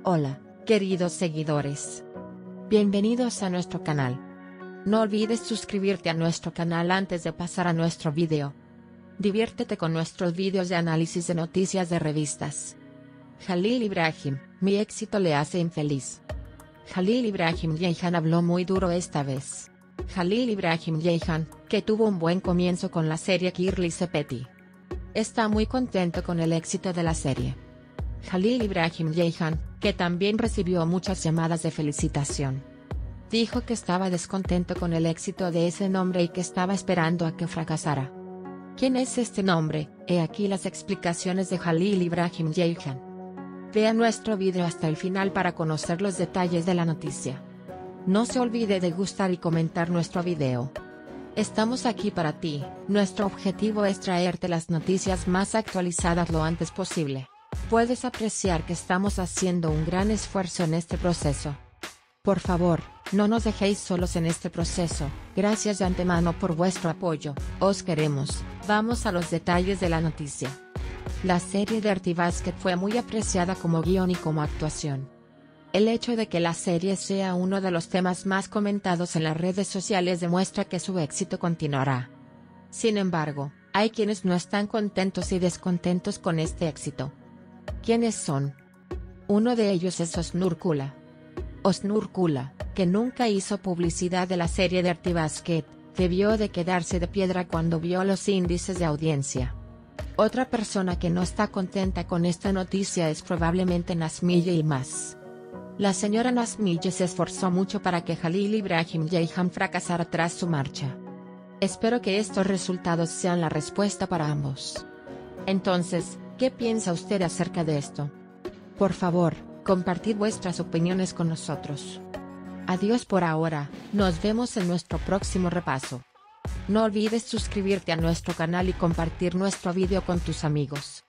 Hola, queridos seguidores. Bienvenidos a nuestro canal. No olvides suscribirte a nuestro canal antes de pasar a nuestro video. Diviértete con nuestros vídeos de análisis de noticias de revistas. Jalil Ibrahim, mi éxito le hace infeliz. Jalil Ibrahim Ceyhan habló muy duro esta vez. Jalil Ibrahim Ceyhan, que tuvo un buen comienzo con la serie Kirli Sepeti, está muy contento con el éxito de la serie. Jalil Ibrahim Ceyhan, que también recibió muchas llamadas de felicitación, dijo que estaba descontento con el éxito de ese nombre y que estaba esperando a que fracasara. ¿Quién es este nombre? He aquí las explicaciones de Jalil Ibrahim Ceyhan. Vea nuestro video hasta el final para conocer los detalles de la noticia. No se olvide de gustar y comentar nuestro video. Estamos aquí para ti, nuestro objetivo es traerte las noticias más actualizadas lo antes posible. Puedes apreciar que estamos haciendo un gran esfuerzo en este proceso. Por favor, no nos dejéis solos en este proceso, gracias de antemano por vuestro apoyo, os queremos. Vamos a los detalles de la noticia. La serie de Dirty Basket fue muy apreciada como guión y como actuación. El hecho de que la serie sea uno de los temas más comentados en las redes sociales demuestra que su éxito continuará. Sin embargo, hay quienes no están contentos y descontentos con este éxito. ¿Quiénes son? Uno de ellos es Osnur Kula. Osnur Kula, que nunca hizo publicidad de la serie Dirty Basket, debió de quedarse de piedra cuando vio los índices de audiencia. Otra persona que no está contenta con esta noticia es probablemente Nazmiye Yilmaz. La señora Nazmiye se esforzó mucho para que Jalil Ibrahim Ceyhan fracasara tras su marcha. Espero que estos resultados sean la respuesta para ambos. Entonces, ¿qué piensa usted acerca de esto? Por favor, compartid vuestras opiniones con nosotros. Adiós por ahora, nos vemos en nuestro próximo repaso. No olvides suscribirte a nuestro canal y compartir nuestro video con tus amigos.